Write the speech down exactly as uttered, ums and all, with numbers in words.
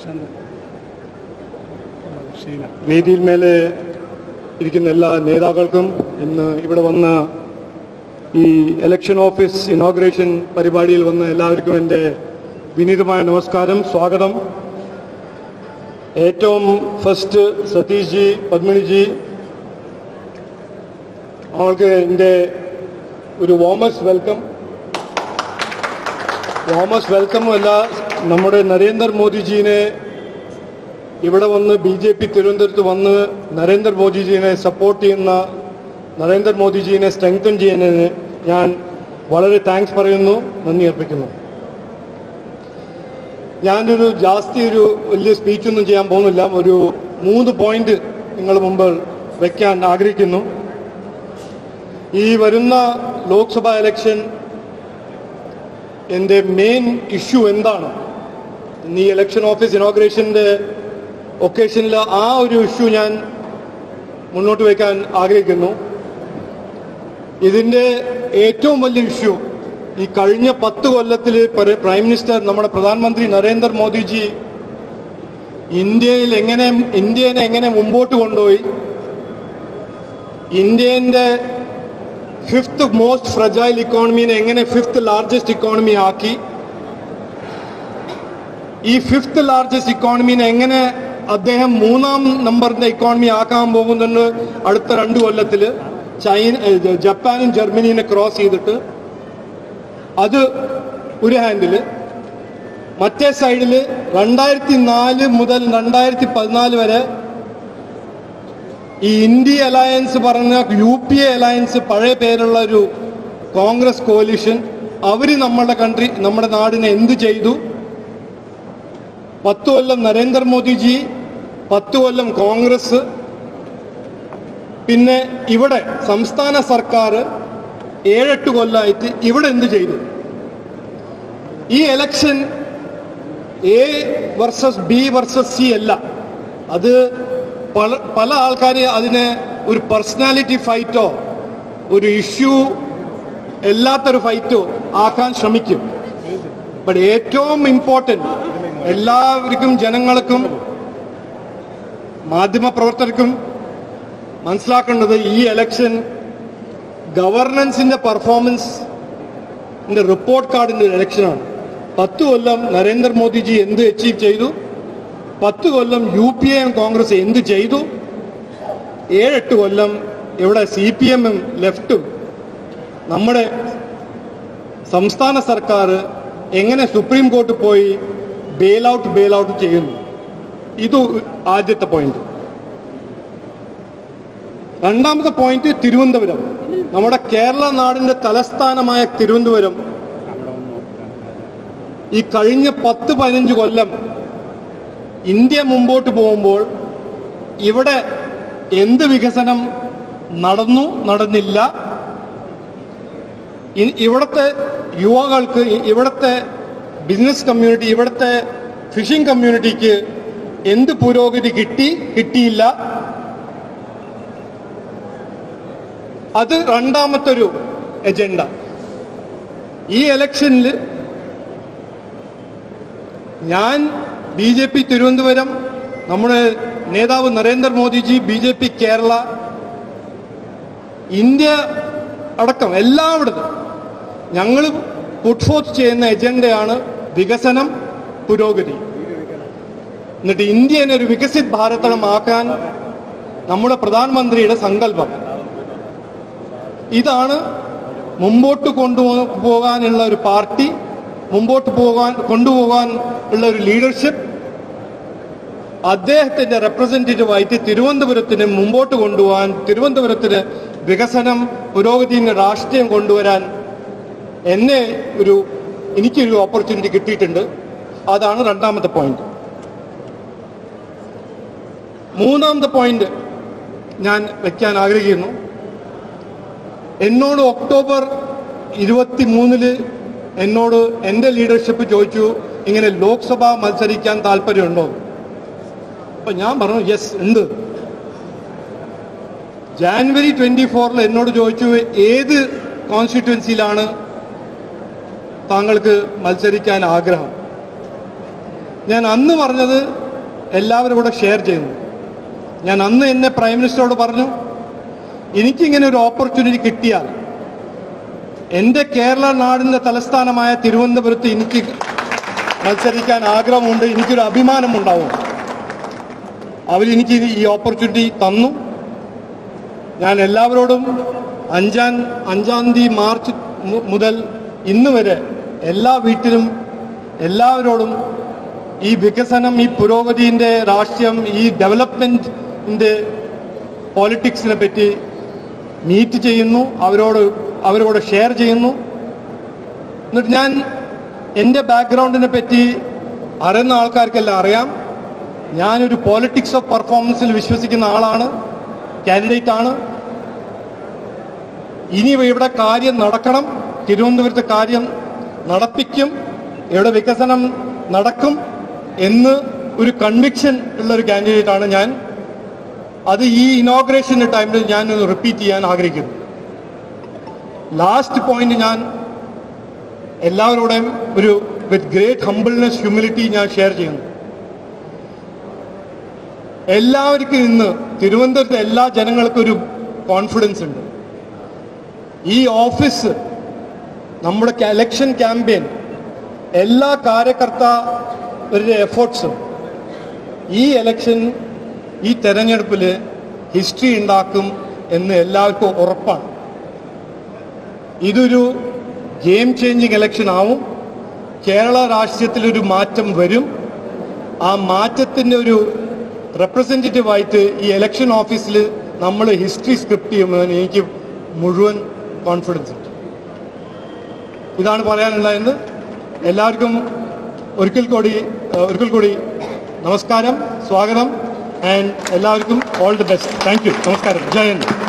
വേദിയിൽ മേലെ ഇരിക്കുന്ന എല്ലാ നേതാക്കൾക്കും ഇന്ന് ഇവിടെ വന്ന ഈ ഇലക്ഷൻ ഓഫീസ് ഇനോഗ്രേഷൻ പരിപാടിയിൽ വന്ന എല്ലാവർക്കും എൻ്റെ വിനീതമായ നമസ്കാരം, സ്വാഗതം. ഏറ്റവും ഫസ്റ്റ് സതീഷ് ജി, പത്മിനിജി, അവൾക്ക് എൻ്റെ ഒരു വാമസ്റ്റ് വെൽക്കം. വാമസ്റ്റ് വെൽക്കം അല്ല, നമ്മുടെ നരേന്ദ്രമോദിജീനെ ഇവിടെ വന്ന് ബി ജെ പി തിരുവനന്തപുരത്ത് വന്ന് നരേന്ദ്രമോദിജീനെ സപ്പോർട്ട് ചെയ്യുന്ന, നരേന്ദ്രമോദിജീനെ സ്ട്രെങ്തൻ ചെയ്യുന്നതിന് ഞാൻ വളരെ താങ്ക്സ് പറയുന്നു, നന്ദി അർപ്പിക്കുന്നു. ഞാനൊരു ജാസ്തി ഒരു വലിയ സ്പീച്ചൊന്നും ചെയ്യാൻ പോകുന്നില്ല. ഒരു മൂന്ന് പോയിന്റ് നിങ്ങൾ മുമ്പ് വയ്ക്കാൻ ആഗ്രഹിക്കുന്നു. ഈ വരുന്ന ലോക്സഭാ ഇലക്ഷൻ എൻ്റെ മെയിൻ ഇഷ്യൂ എന്താണ്, ഈ ഇലക്ഷൻ ഓഫീസ് ഇനോഗ്രേഷൻ്റെ ഒക്കേഷനിൽ ആ ഒരു ഇഷ്യൂ ഞാൻ മുന്നോട്ട് വയ്ക്കാൻ ആഗ്രഹിക്കുന്നു. ഇതിൻ്റെ ഏറ്റവും വലിയ ഇഷ്യൂ ഈ കഴിഞ്ഞ പത്ത് കൊല്ലത്തിൽ പ്രൈം മിനിസ്റ്റർ നമ്മുടെ പ്രധാനമന്ത്രി നരേന്ദ്രമോദിജി ഇന്ത്യയിൽ എങ്ങനെ ഇന്ത്യനെ എങ്ങനെ മുമ്പോട്ട് കൊണ്ടുപോയി, ഇന്ത്യൻ്റെ ഫിഫ്ത്ത് മോസ്റ്റ് ഫ്രജൈൽ ഇക്കോണമീനെ എങ്ങനെ ഫിഫ്ത്ത് ലാർജസ്റ്റ് ഇക്കോണമി ആക്കി, ഈ ഫിഫ്ത്ത് ലാർജസ്റ്റ് ഇക്കോണമീനെ എങ്ങനെ അദ്ദേഹം മൂന്നാം നമ്പറിന്റെ ഇക്കോണമി ആക്കാൻ പോകുന്നുണ്ട് അടുത്ത രണ്ട് കൊല്ലത്തിൽ, ചൈന ജപ്പാനും ജർമ്മനിനെ ക്രോസ് ചെയ്തിട്ട്. അത് ഒരു ഹാൻഡില്. മറ്റേ സൈഡില് രണ്ടായിരത്തി നാല് മുതൽ രണ്ടായിരത്തി പതിനാല് വരെ ഈ ഇന്ത്യ അലയൻസ് പറഞ്ഞ യു പി എ അലയൻസ്, പഴയ പേരുള്ള ഒരു കോൺഗ്രസ് കോalition, അവര് നമ്മുടെ കൺട്രി നമ്മുടെ നാടിനെ എന്ത് ചെയ്തു? പത്ത് കൊല്ലം നരേന്ദ്രമോദിജി, പത്ത് കൊല്ലം കോൺഗ്രസ്, പിന്നെ ഇവിടെ സംസ്ഥാന സർക്കാർ ഏഴെട്ട് കൊല്ലമായിട്ട് ഇവിടെ എന്ത് ചെയ്തു? ഈ election A versus B versus C അല്ല, അത് പല പല ആൾക്കാർ അതിനെ ഒരു പേഴ്സണാലിറ്റി ഫൈറ്റോ ഒരു ഇഷ്യൂ എല്ലാത്തൊരു ഫൈറ്റോ ആക്കാൻ ശ്രമിക്കും. ബട്ട് ഏറ്റവും ഇമ്പോർട്ടൻറ്റ്, എല്ലാവർക്കും, ജനങ്ങൾക്കും മാധ്യമപ്രവർത്തകർക്കും മനസ്സിലാക്കേണ്ടത് ഈ എലക്ഷൻ ഗവർണൻസിന്റെ പെർഫോമൻസിന്റെ റിപ്പോർട്ട് കാർഡിന്റെ ഇലക്ഷനാണ്. പത്ത് കൊല്ലം നരേന്ദ്രമോദിജി എന്ത് അച്ചീവ് ചെയ്തു, പത്ത് കൊല്ലം യു പി എയും കോൺഗ്രസ് എന്ത് ചെയ്തു, ഏഴെട്ട് കൊല്ലം ഇവിടെ സി പി എമ്മും ലെഫ്റ്റും നമ്മുടെ സംസ്ഥാന സർക്കാർ എങ്ങനെ സുപ്രീം കോർട്ട് പോയി ബെയിൽ ഔട്ട് ബെയിൽ ഔട്ട് ചെയ്യുന്നു. ഇത് ആദ്യത്തെ പോയിന്റ്. രണ്ടാമത്തെ പോയിന്റ് തിരുവനന്തപുരം, നമ്മുടെ കേരള നാടിന്റെ തലസ്ഥാനമായ തിരുവനന്തപുരം ഈ കഴിഞ്ഞ പത്ത് പതിനഞ്ച് കൊല്ലം ഇന്ത്യ മുമ്പോട്ട് പോകുമ്പോൾ ഇവിടെ എന്ത് വികസനം നടന്നു, നടന്നില്ല, ഇവിടുത്തെ യുവകൾക്ക്, ഇവിടുത്തെ ബിസിനസ് കമ്മ്യൂണിറ്റി, ഇവിടുത്തെ ഫിഷിംഗ് കമ്മ്യൂണിറ്റിക്ക് എന്ത് പുരോഗതി കിട്ടി, കിട്ടിയില്ല, അത് രണ്ടാമത്തെ ഒരു എജൻഡ. ഈ ഇലക്ഷനിൽ ഞാൻ ബി ജെ പി തിരുവനന്തപുരം, നമ്മുടെ നേതാവ് Narendra Modi ji, B J P Kerala, India അടക്കം എല്ലായിടത്തും ഞങ്ങൾ പുട്ട് ഫോർത്ത് ചെയ്യുന്ന എജൻഡയാണ് വികസനം, പുരോഗതി. എന്നിട്ട് ഇന്ത്യനെ ഒരു വികസിത് ഭാരതമാക്കാൻ നമ്മുടെ പ്രധാനമന്ത്രിയുടെ സങ്കല്പം. ഇതാണ് മുമ്പോട്ട് കൊണ്ടുപോകാനുള്ള ഒരു പാർട്ടി, മുമ്പോട്ട് പോകാൻ കൊണ്ടുപോകാൻ ഉള്ള ഒരു ലീഡർഷിപ്പ്. അദ്ദേഹത്തിന്റെ റെപ്രസെന്റേറ്റീവായിട്ട് തിരുവനന്തപുരത്തിന് മുമ്പോട്ട് കൊണ്ടുപോകാൻ, തിരുവനന്തപുരത്തിന് വികസനം, പുരോഗതിയുടെ രാഷ്ട്രീയം കൊണ്ടുവരാൻ എന്നെ ഒരു എനിക്കൊരു ഓപ്പർച്യൂണിറ്റി കിട്ടിയിട്ടുണ്ട്. അതാണ് രണ്ടാമത്തെ പോയിന്റ്. മൂന്നാമത്തെ പോയിന്റ് ഞാൻ വയ്ക്കാൻ ആഗ്രഹിക്കുന്നു. എന്നോട് ഒക്ടോബർ ഇരുപത്തി മൂന്നില് എന്നോട് എൻ്റെ ലീഡർഷിപ്പ് ചോദിച്ചു, ഇങ്ങനെ ലോക്സഭ മത്സരിക്കാൻ താല്പര്യമുണ്ടോ? അപ്പൊ ഞാൻ പറഞ്ഞു യെസ് ഉണ്ട്. ജാനുവരി ട്വന്റി ഫോറിൽ എന്നോട് ചോദിച്ചു, ഏത് കോൺസ്റ്റിറ്റ്യുവൻസിയിലാണ് താങ്കൾക്ക് മത്സരിക്കാൻ ആഗ്രഹം? ഞാൻ അന്ന് പറഞ്ഞത് എല്ലാവരും കൂടെ ഷെയർ ചെയ്യുന്നു. ഞാൻ അന്ന് എന്നെ പ്രൈം മിനിസ്റ്ററോട് പറഞ്ഞു, എനിക്കിങ്ങനെ ഒരു ഓപ്പർച്യൂണിറ്റി കിട്ടിയാൽ എൻ്റെ കേരള നാടിൻ്റെ തലസ്ഥാനമായ തിരുവനന്തപുരത്ത് എനിക്ക് മത്സരിക്കാൻ ആഗ്രഹമുണ്ട്, എനിക്കൊരു അഭിമാനമുണ്ടാവും. അവരെനിക്ക് ഈ ഓപ്പർച്യൂണിറ്റി തന്നു. ഞാൻ എല്ലാവരോടും അഞ്ചാം അഞ്ചാം തീയതി മാർച്ച് മുതൽ ഇന്ന് വരെ എല്ലാ വീട്ടിലും എല്ലാവരോടും ഈ വികസനം, ഈ പുരോഗതിൻ്റെ രാഷ്ട്രീയം, ഈ ഡെവലപ്മെൻറ്റിൻ്റെ പോളിറ്റിക്സിനെ പറ്റി മീറ്റ് ചെയ്യുന്നു, അവരോട് അവരോട് ഷെയർ ചെയ്യുന്നു. എന്നിട്ട് ഞാൻ എൻ്റെ ബാക്ക്ഗ്രൗണ്ടിനെ പറ്റി അറിയുന്ന ആൾക്കാർക്കെല്ലാം അറിയാം. ഞാനൊരു പോളിറ്റിക്സ് ഓഫ് പെർഫോമൻസിൽ വിശ്വസിക്കുന്ന ആളാണ്, കാൻഡിഡേറ്റ് ആണ്. ഇനി ഇവിടെ കാര്യം നടക്കണം, തിരുവനന്തപുരത്ത് കാര്യം നടപ്പിക്കും, ഇവിടെ വികസനം നടക്കും എന്ന് ഒരു കൺവിക്ഷൻ ഉള്ള ഒരു കാൻഡിഡേറ്റ് ആണ് ഞാൻ. അത് ഈ ഇനോഗ്രേഷൻ്റെ ടൈമിൽ ഞാൻ റിപ്പീറ്റ് ചെയ്യാൻ ആഗ്രഹിക്കുന്നു. ലാസ്റ്റ് പോയിന്റ് ഞാൻ എല്ലാവരോടും ഒരു വിത്ത് ഗ്രേറ്റ് ഹംബിൾനെസ്, ഹ്യൂമിലിറ്റി ഞാൻ ഷെയർ ചെയ്യുന്നു. എല്ലാവർക്കും ഇന്ന് തിരുവനന്തപുരത്തെ എല്ലാ ജനങ്ങൾക്കും ഒരു കോൺഫിഡൻസ് ഉണ്ട്. ഈ ഓഫീസ്, നമ്മുടെ ഇലക്ഷൻ ക്യാമ്പയിൻ, എല്ലാ കാര്യകർത്താവരുടെ എഫേർട്സും ഈ ഇലക്ഷൻ, ഈ തെരഞ്ഞെടുപ്പിൽ ഹിസ്റ്ററി ഉണ്ടാക്കും എന്ന് എല്ലാവർക്കും ഉറപ്പാണ്. ഇതൊരു ഗെയിം ചേഞ്ചിങ് ഇലക്ഷൻ ആവും. കേരള രാഷ്ട്രീയത്തിലൊരു മാറ്റം വരും. ആ മാറ്റത്തിൻ്റെ ഒരു റെപ്രസെൻറ്റേറ്റീവായിട്ട് ഈ ഇലക്ഷൻ ഓഫീസിൽ നമ്മൾ ഹിസ്റ്ററി സ്ക്രിപ്റ്റ് ചെയ്യുമെന്ന് എനിക്ക് മുഴുവൻ കോൺഫിഡൻസ് ഉണ്ട്. ഇതാണ് പറയാനുള്ളതെന്ന്. എല്ലാവർക്കും ഒരിക്കൽ കൂടി ഒരിക്കൽ കൂടി നമസ്കാരം, സ്വാഗതം, ആൻഡ് എല്ലാവർക്കും all the best. Thank you. നമസ്കാരം. ജയ് ഹിന്ദ്.